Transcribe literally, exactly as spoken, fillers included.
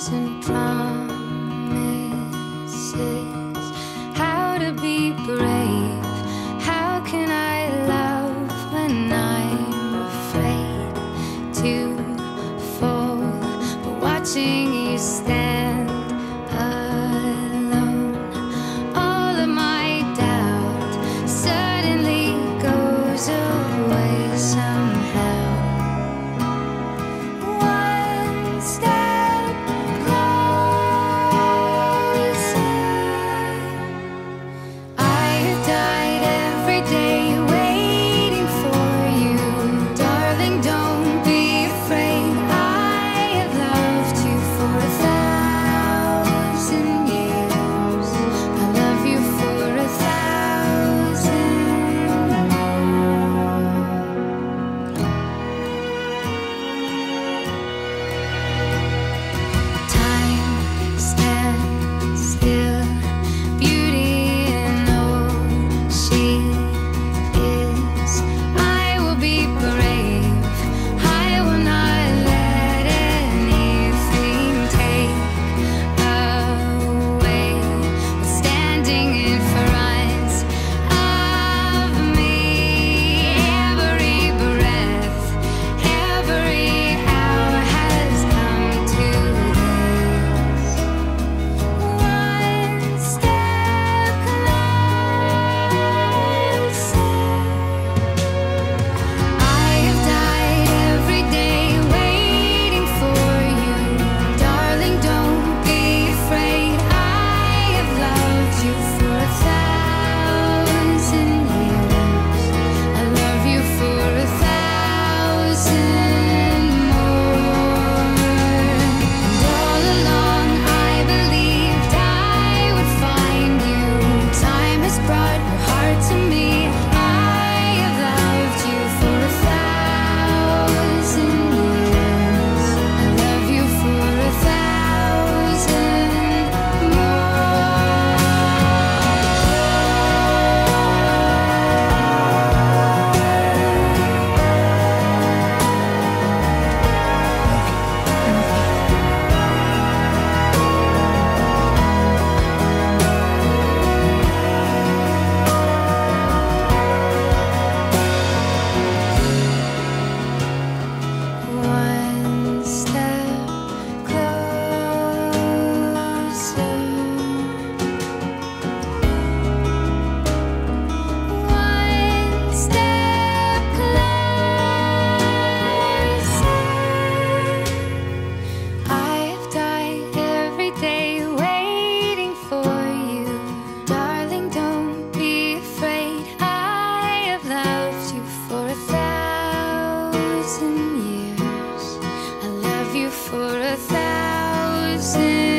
and promises. How to be brave? How can I love when I'm afraid to fall? But watching you stand alone, all of my doubt suddenly goes away somehow. One step closer. I have died every day waiting for you. Darling, don't be afraid. I have loved you for a thousand years. I love you for a thousand more. Time stands still, beauty in all she is. I will be brave. I will not let anything take away what's standing in front of me. Every breath, every hour has come to this. One step closer. I have died every day waiting for you. Darling, don't be afraid. I have loved you for a thousand years. I love you for a thousand more. And all along I believed I would find you. Time has brought your heart to me. I have loved you for a thousand years. I love you for a thousand One step closer. One step closer. I have died every day waiting for you. Darling, don't be afraid. I have loved you for a thousand years. I love you for a thousand